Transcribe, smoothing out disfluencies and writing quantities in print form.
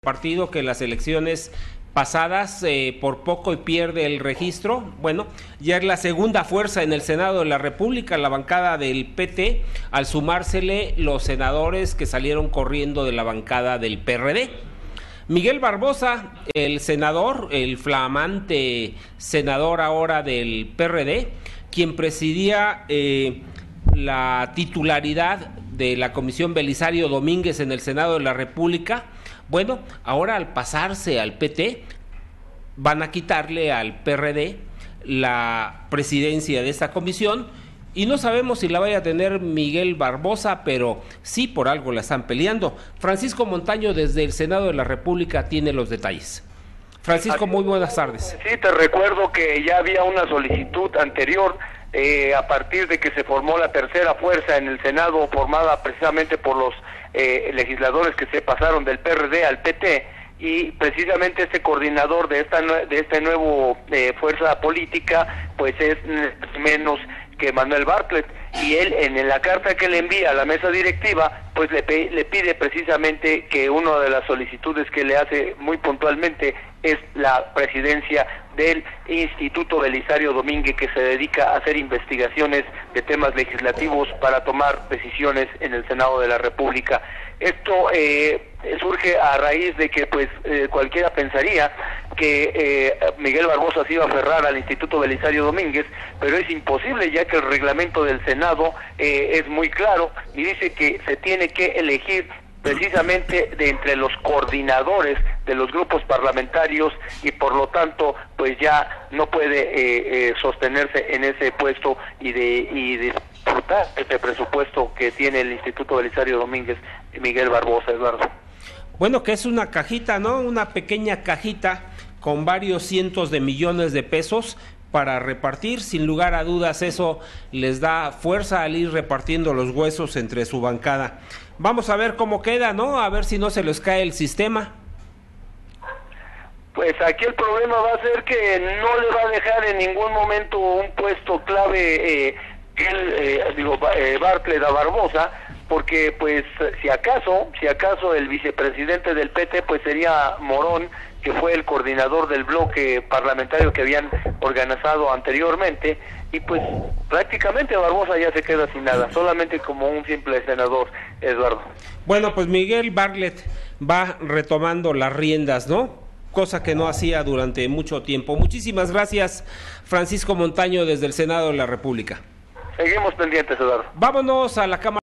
partido que las elecciones pasadas por poco y pierde el registro. Bueno, ya es la segunda fuerza en el Senado de la República, la bancada del PT, al sumársele los senadores que salieron corriendo de la bancada del PRD. Miguel Barbosa, el senador, el flamante senador ahora del PRD, quien presidía la titularidad de la Comisión Belisario Domínguez en el Senado de la República. Bueno, ahora al pasarse al PT, van a quitarle al PRD la presidencia de esta comisión y no sabemos si la vaya a tener Miguel Barbosa, pero sí por algo la están peleando. Francisco Montaño desde el Senado de la República tiene los detalles. Francisco, muy buenas tardes. Sí, te recuerdo que ya había una solicitud anterior a partir de que se formó la tercera fuerza en el Senado, formada precisamente por los legisladores que se pasaron del PRD al PT, y precisamente este coordinador de esta nueva fuerza política pues es menos que Manuel Bartlett, y él en la carta que le envía a la mesa directiva pues le pide precisamente que una de las solicitudes que le hace muy puntualmente es la presidencia del Instituto Belisario Domínguez, que se dedica a hacer investigaciones de temas legislativos para tomar decisiones en el Senado de la República. Esto surge a raíz de que pues cualquiera pensaría que Miguel Barbosa se iba a aferrar al Instituto Belisario Domínguez, pero es imposible, ya que el reglamento del Senado es muy claro y dice que se tiene que elegir precisamente de entre los coordinadores de los grupos parlamentarios, y por lo tanto pues ya no puede sostenerse en ese puesto y disfrutar este presupuesto que tiene el Instituto Belisario Domínguez y Miguel Barbosa, Eduardo. Bueno, que es una cajita, ¿no? Una pequeña cajita con varios cientos de millones de pesos para repartir. Sin lugar a dudas, eso les da fuerza al ir repartiendo los huesos entre su bancada. Vamos a ver cómo queda, ¿no? A ver si no se les cae el sistema. Pues aquí el problema va a ser que no le va a dejar en ningún momento un puesto clave Bartlett a Barbosa, porque pues si acaso el vicepresidente del PT pues sería Morón, que fue el coordinador del bloque parlamentario que habían organizado anteriormente, y pues prácticamente Barbosa ya se queda sin nada, solamente como un simple senador, Eduardo. Bueno, pues Miguel Bartlett va retomando las riendas, ¿no? Cosa que no hacía durante mucho tiempo. Muchísimas gracias, Francisco Montaño, desde el Senado de la República. Seguimos pendientes, Eduardo. Vámonos a la Cámara.